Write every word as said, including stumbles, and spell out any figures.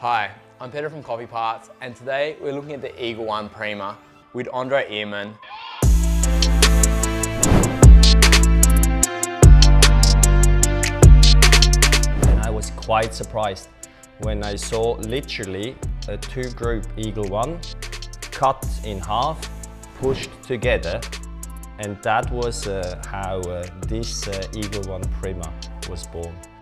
Hi, I'm Peter from Coffee Parts, and today we're looking at the Eagle One Prima with Andre Earman. And I was quite surprised when I saw literally a two-group Eagle One cut in half, pushed together, and that was uh, how uh, this uh, Eagle One Prima was born.